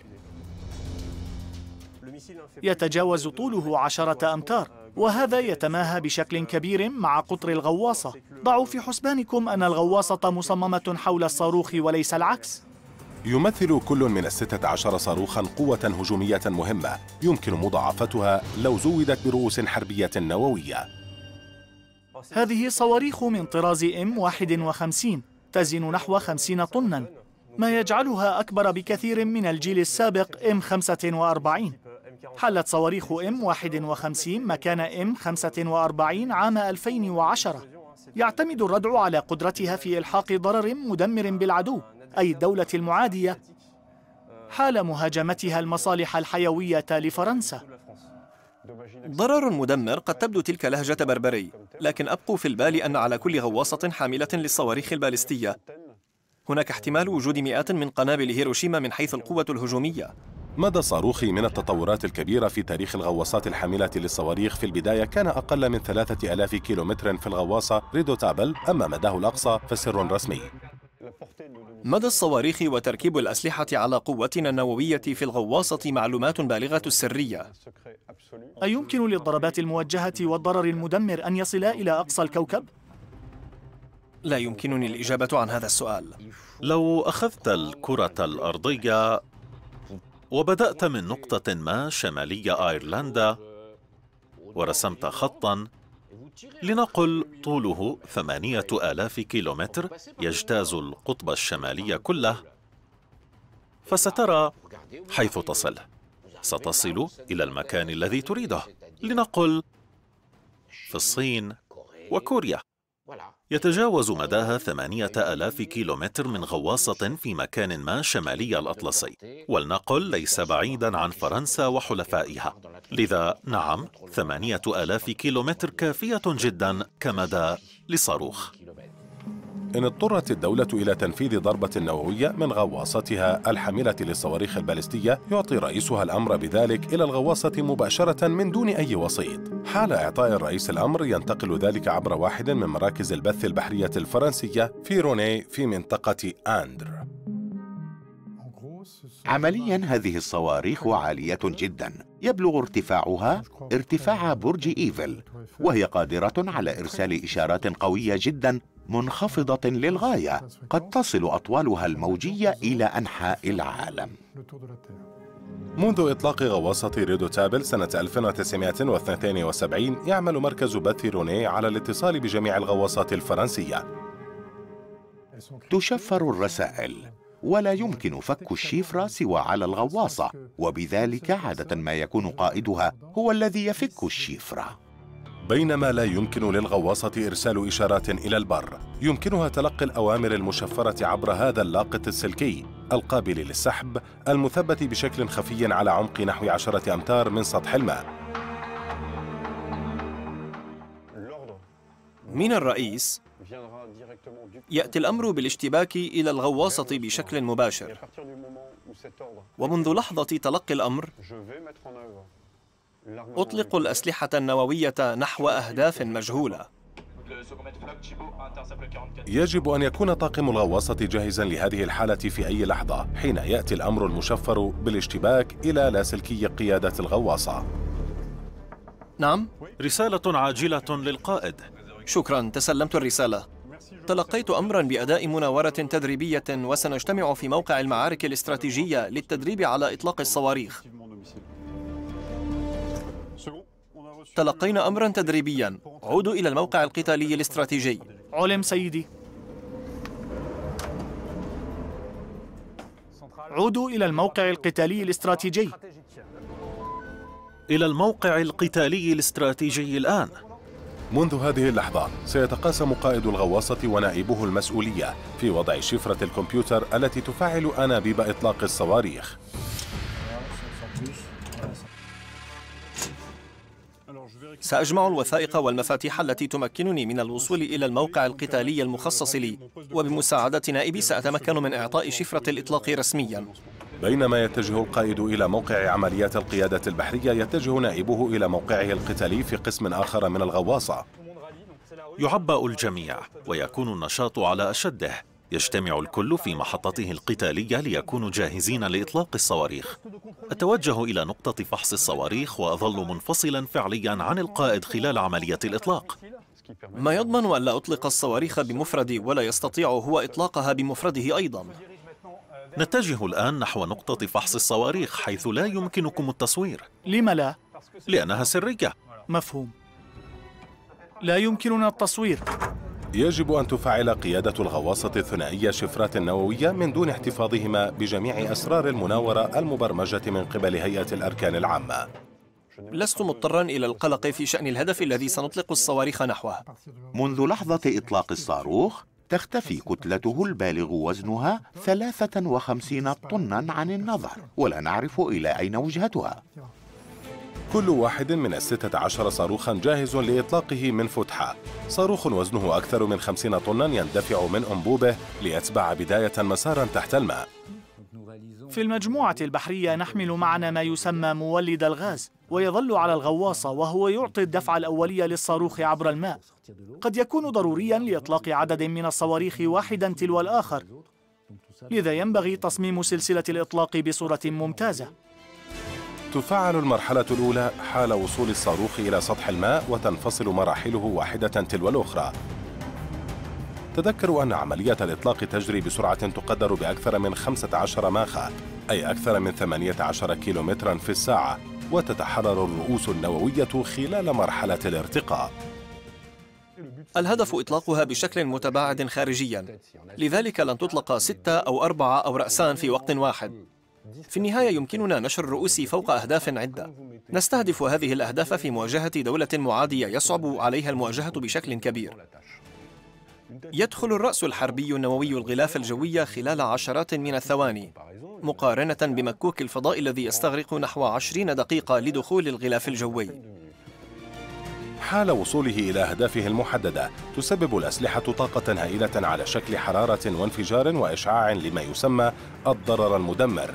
يتجاوز طوله 10 أمتار، وهذا يتماهى بشكل كبير مع قطر الغواصة. ضعوا في حسبانكم أن الغواصة مصممة حول الصاروخ وليس العكس. يمثل كل من 16 صاروخاً قوة هجومية مهمة يمكن مضاعفتها لو زودت برؤوس حربية نووية. هذه صواريخ من طراز M51 تزن نحو 50 طناً، ما يجعلها أكبر بكثير من الجيل السابق M45. حلت صواريخ M51 مكان M45 عام 2010. يعتمد الردع على قدرتها في إلحاق ضرر مدمر بالعدو، أي الدولة المعادية، حال مهاجمتها المصالح الحيوية لفرنسا. ضرر مدمر قد تبدو تلك لهجة بربري، لكن أبقوا في البال أن على كل غواصة حاملة للصواريخ البالستية هناك احتمال وجود مئات من قنابل هيروشيما من حيث القوة الهجومية. مدى الصاروخ من التطورات الكبيرة في تاريخ الغواصات الحاملة للصواريخ في البداية كان أقل من 3000 كيلومتر في الغواصة ريدوتابل، أما مداه الأقصى فسر رسمي. مدى الصواريخ وتركيب الأسلحة على قوتنا النووية في الغواصة معلومات بالغة السرية. أيمكن للضربات الموجهة والضرر المدمر أن يصلا إلى أقصى الكوكب؟ لا يمكنني الإجابة عن هذا السؤال. لو أخذت الكرة الأرضية وبدأت من نقطة ما شمالي أيرلندا ورسمت خطاً لنقل طوله 8000 كيلومتر يجتاز القطب الشمالي كله، فسترى حيث تصل. ستصل إلى المكان الذي تريده، لنقل في الصين وكوريا. يتجاوز مداها 8000 كيلومتر من غواصة في مكان ما شمالي الأطلسي، والنقل ليس بعيدا عن فرنسا وحلفائها. لذا نعم، 8000 كيلومتر كافية جدا كمدى لصاروخ. إن اضطرت الدولة إلى تنفيذ ضربة نووية من غواصتها الحاملة للصواريخ البالستية، يعطي رئيسها الأمر بذلك إلى الغواصة مباشرة من دون أي وسيط. حال إعطاء الرئيس الأمر ينتقل ذلك عبر واحد من مراكز البث البحرية الفرنسية في روني في منطقة آندر. عمليا هذه الصواريخ عالية جدا، يبلغ ارتفاعها ارتفاع برج إيفل، وهي قادرة على إرسال إشارات قوية جدا منخفضة للغاية، قد تصل أطوالها الموجية إلى أنحاء العالم. منذ إطلاق غواصة ريدوتابل سنة 1972 يعمل مركز باتيروني على الاتصال بجميع الغواصات الفرنسية. تشفر الرسائل ولا يمكن فك الشفرة سوى على الغواصة، وبذلك عادة ما يكون قائدها هو الذي يفك الشفرة. بينما لا يمكن للغواصة إرسال إشارات إلى البر، يمكنها تلقي الأوامر المشفرة عبر هذا اللاقط السلكي القابل للسحب المثبت بشكل خفي على عمق نحو 10 أمتار من سطح الماء. من الرئيس يأتي الأمر بالاشتباك إلى الغواصة بشكل مباشر، ومنذ لحظة تلقي الأمر أطلق الأسلحة النووية نحو أهداف مجهولة. يجب أن يكون طاقم الغواصة جاهزاً لهذه الحالة في أي لحظة حين يأتي الأمر المشفر بالاشتباك إلى لاسلكي قيادة الغواصة. نعم؟ رسالة عاجلة للقائد. شكراً، تسلمت الرسالة. تلقيت أمراً بأداء مناورة تدريبية، وسنجتمع في موقع المعارك الاستراتيجية للتدريب على إطلاق الصواريخ. تلقينا أمراً تدريبياً، عودوا إلى الموقع القتالي الاستراتيجي. علم سيدي. عودوا إلى الموقع القتالي الاستراتيجي. إلى الموقع القتالي الاستراتيجي الآن. منذ هذه اللحظة سيتقاسم قائد الغواصة ونائبه المسؤولية في وضع شفرة الكمبيوتر التي تفعل أنابيب إطلاق الصواريخ. سأجمع الوثائق والمفاتيح التي تمكنني من الوصول إلى الموقع القتالي المخصص لي، وبمساعدة نائبي سأتمكن من إعطاء شفرة الإطلاق رسمياً. بينما يتجه القائد إلى موقع عمليات القيادة البحرية، يتجه نائبه إلى موقعه القتالي في قسم آخر من الغواصة. يعبأ الجميع ويكون النشاط على أشده. يجتمع الكل في محطته القتالية ليكونوا جاهزين لإطلاق الصواريخ. أتوجه إلى نقطة فحص الصواريخ وأظل منفصلا فعليا عن القائد خلال عملية الإطلاق. ما يضمن ألا أطلق الصواريخ بمفردي ولا يستطيع هو إطلاقها بمفرده أيضا؟ نتجه الآن نحو نقطة فحص الصواريخ حيث لا يمكنكم التصوير. لم لا؟ لأنها سرية. مفهوم. لا يمكننا التصوير. يجب أن تفعل قيادة الغواصة الثنائية شفرات نووية من دون احتفاظهما بجميع أسرار المناورة المبرمجة من قبل هيئة الأركان العامة. لست مضطرا إلى القلق في شأن الهدف الذي سنطلق الصواريخ نحوه. منذ لحظة إطلاق الصاروخ تختفي كتلته البالغ وزنها 53 طناً عن النظر، ولا نعرف إلى أين وجهتها. كل واحد من 16 صاروخاً جاهز لإطلاقه من فتحة. صاروخ وزنه أكثر من 50 طناً يندفع من أنبوبه ليتبع بداية مساراً تحت الماء. في المجموعة البحرية نحمل معنا ما يسمى مولد الغاز، ويظل على الغواصة وهو يعطي الدفعة الأولية للصاروخ عبر الماء. قد يكون ضرورياً لإطلاق عدد من الصواريخ واحداً تلو الآخر، لذا ينبغي تصميم سلسلة الإطلاق بصورة ممتازة. تفعل المرحلة الأولى حال وصول الصاروخ إلى سطح الماء، وتنفصل مراحله واحدة تلو الأخرى. تذكروا أن عملية الإطلاق تجري بسرعة تقدر بأكثر من 15 ماخا، أي أكثر من 18 كيلومتراً في الساعة، وتتحرر الرؤوس النووية خلال مرحلة الارتقاء. الهدف إطلاقها بشكل متباعد خارجياً، لذلك لن تطلق 6 أو 4 أو رأسان في وقت واحد. في النهاية يمكننا نشر الرؤوس فوق أهداف عدة. نستهدف هذه الأهداف في مواجهة دولة معادية يصعب عليها المواجهة بشكل كبير. يدخل الرأس الحربي النووي الغلاف الجوي خلال عشرات من الثواني، مقارنة بمكوك الفضاء الذي يستغرق نحو 20 دقيقة لدخول الغلاف الجوي. حال وصوله إلى أهدافه المحددة تسبب الأسلحة طاقة هائلة على شكل حرارة وانفجار وإشعاع لما يسمى الضرر المدمر.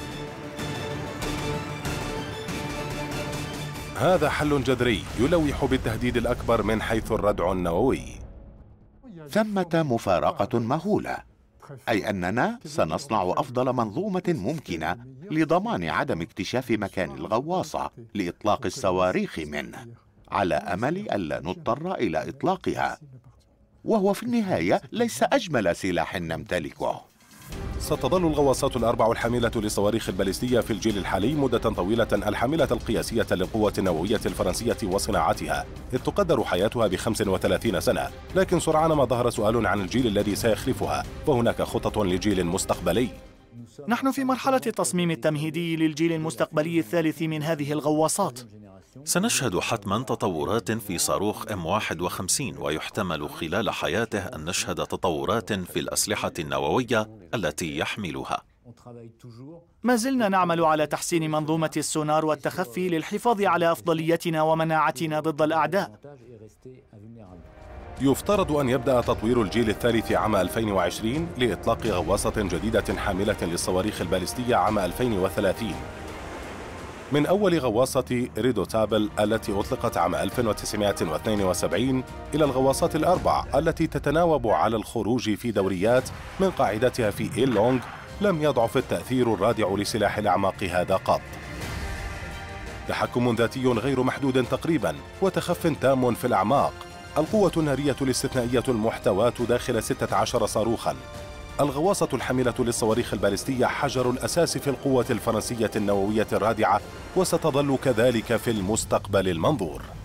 هذا حل جذري يلوح بالتهديد الأكبر من حيث الردع النووي. ثمة مفارقة مهولة، أي أننا سنصنع أفضل منظومة ممكنة لضمان عدم اكتشاف مكان الغواصة لإطلاق الصواريخ منه، على أمل ألا نضطر إلى إطلاقها، وهو في النهاية ليس أجمل سلاح نمتلكه. ستظل الغواصات الأربع الحاملة للصواريخ البالستية في الجيل الحالي مدة طويلة الحاملة القياسية للقوة النووية الفرنسية وصناعتها، إذ تقدر حياتها ب35 سنة، لكن سرعان ما ظهر سؤال عن الجيل الذي سيخلفها، فهناك خطط لجيل مستقبلي. نحن في مرحلة التصميم التمهيدي للجيل المستقبلي الثالث من هذه الغواصات. سنشهد حتما تطورات في صاروخ M51، ويحتمل خلال حياته أن نشهد تطورات في الأسلحة النووية التي يحملها. ما زلنا نعمل على تحسين منظومة السونار والتخفي للحفاظ على أفضليتنا ومناعتنا ضد الأعداء. يفترض أن يبدأ تطوير الجيل الثالث عام 2020 لإطلاق غواصة جديدة حاملة للصواريخ البالستية عام 2030. من أول غواصة ريدوتابل التي أطلقت عام 1972 إلى الغواصات الأربع التي تتناوب على الخروج في دوريات من قاعدتها في إيل لونغ، لم يضعف التأثير الرادع لسلاح الأعماق هذا قط. تحكم ذاتي غير محدود تقريبا وتخف تام في الأعماق، القوة النارية الاستثنائية المحتواة داخل 16 صاروخا. الغواصة الحاملة للصواريخ البالستية حجر الأساس في القوة الفرنسية النووية الرادعة، وستظل كذلك في المستقبل المنظور.